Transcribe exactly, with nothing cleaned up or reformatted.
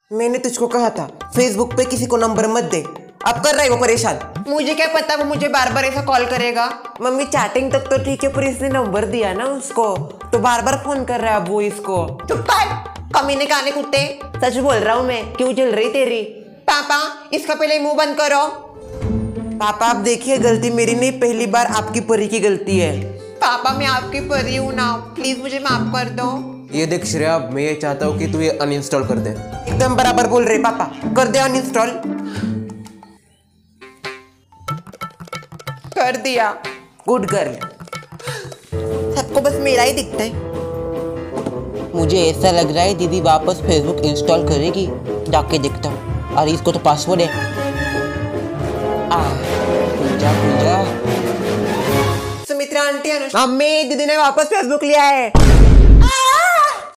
मैंने तुझको कहा था फेसबुक पे किसी को नंबर मत दे, अब कर रहा है वो परेशान। मुझे क्या पता वो मुझे बार बार ऐसा कॉल करेगा। मम्मी चैटिंग तक तो ठीक है, पर इसने नंबर दिया ना उसको तो बार बार फोन कर रहा है अब वो इसको। चुप कर, कमीने काने कुत्ते। सच बोल रहा हूँ मैं, क्यों जल रही तेरी? पापा इसका पहले मुंह बंद करो। पापा आप देखिए, गलती मेरी नहीं, पहली बार आपकी परी की गलती है। पापा मैं आपकी परी हूँ ना, प्लीज मुझे माफ कर दो। ये देख श्रेया, मैं ये चाहता हूँ कि तू ये अनइंस्टॉल कर दे। एकदम बराबर बोल रहे पापा, कर दे अनइंस्टॉल। कर दिया। Good girl. सबको बस मेरा ही दिखता है। मुझे ऐसा लग रहा है दीदी वापस फेसबुक इंस्टॉल करेगी, जाके देखता हूँ। अरे इसको तो पासवर्ड है। आ, पूजा पूजा। सुमित्रा आंटी, अनुष्का मम्मी, दीदी ने वापस फेसबुक लिया है।